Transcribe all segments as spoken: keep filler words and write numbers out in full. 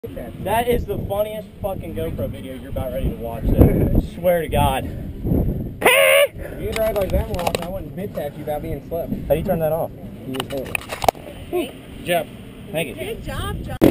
That is the funniest fucking GoPro video you're about ready to watch, though. I swear to God. If you drive like that more often, I wouldn't bitch at you about being slept. How do you turn that off? You just hold it. Good job. Thank you. Good job, John.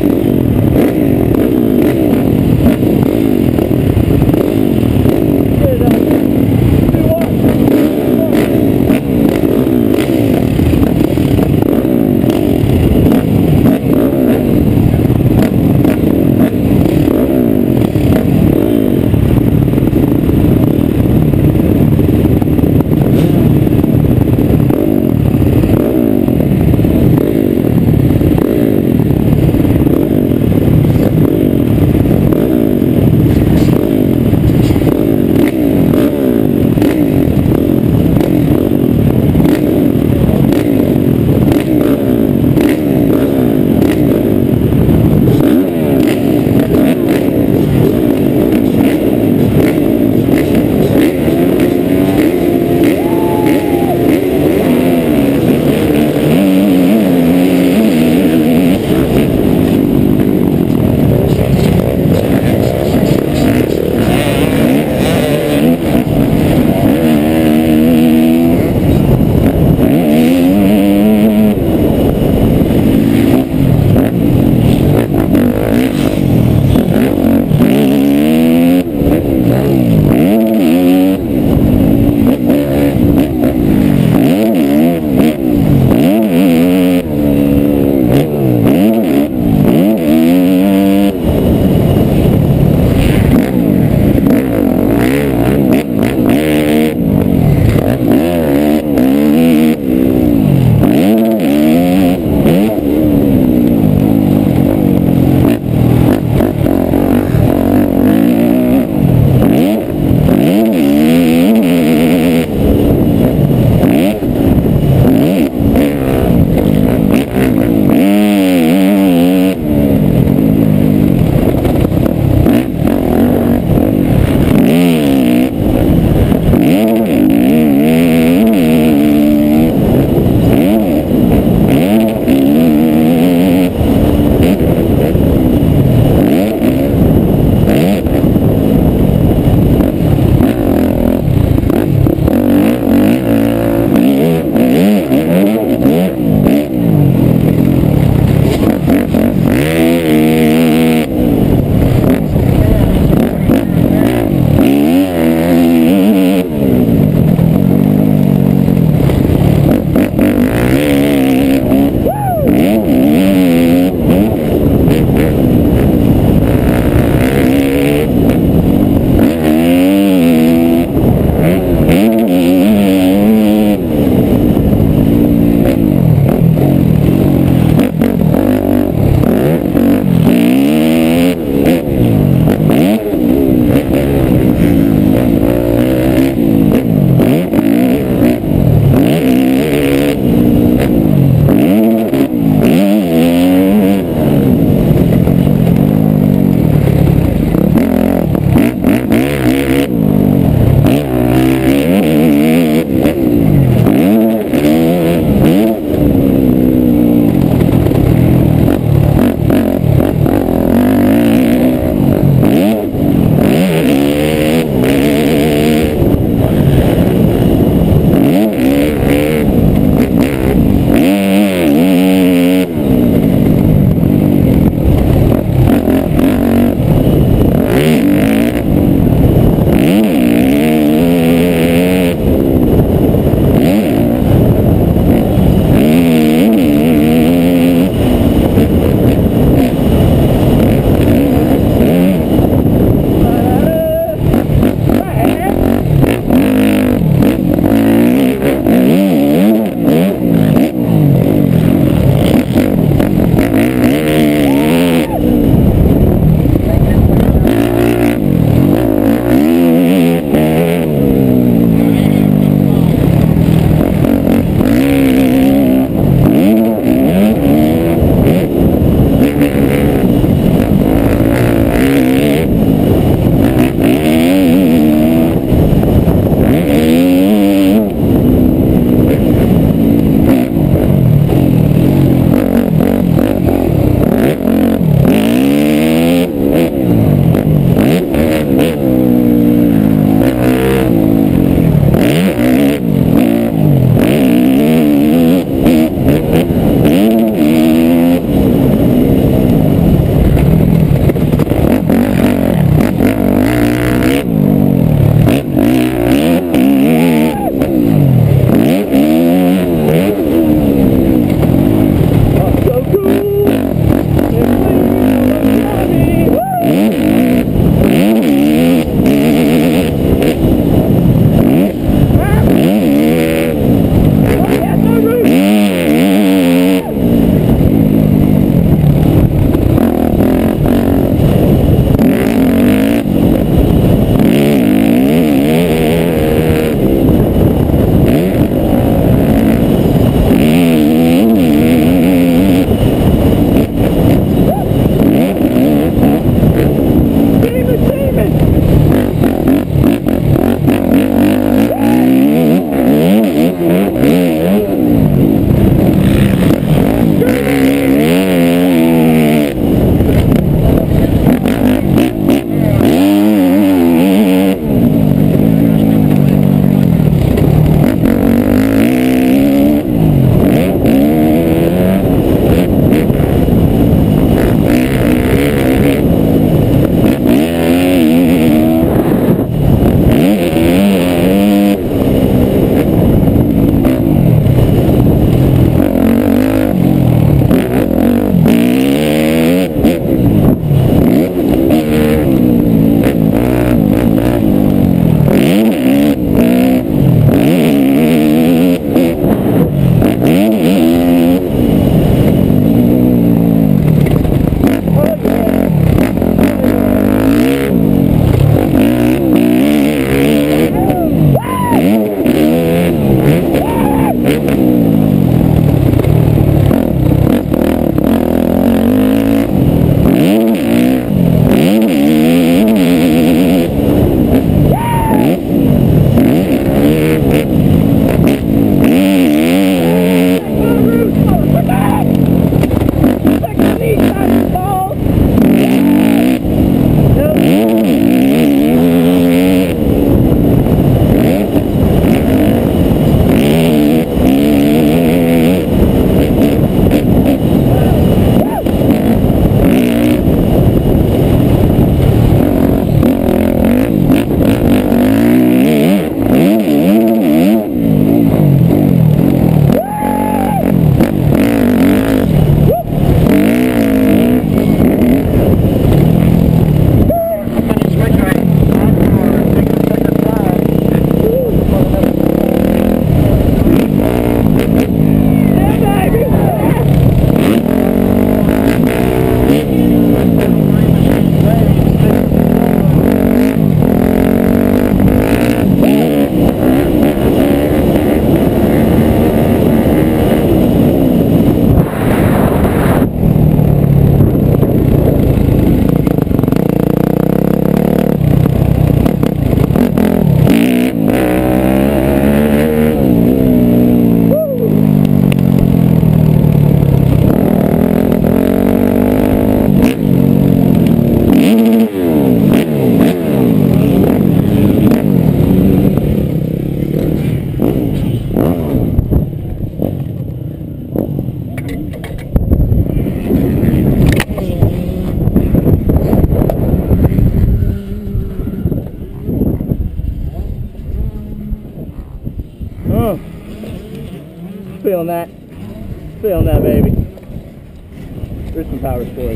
Oh, feeling that, feeling that, baby. There's some power sports.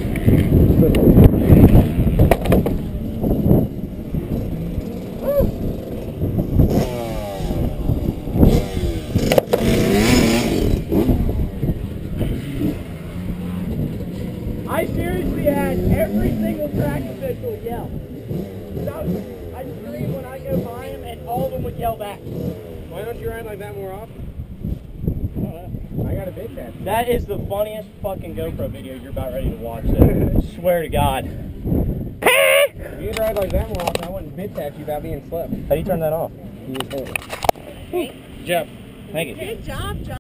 I seriously had every single track official yell. I scream when I go by them, and all of them would yell back. Why don't you ride like that more often? I got a bitch at you. That is the funniest fucking GoPro video you're about ready to watch. I swear to God. If you'd ride like that more often, I wouldn't bitch at you about being slept. How do you turn that off? You just hit it. Jeff, thank you. Good job, John.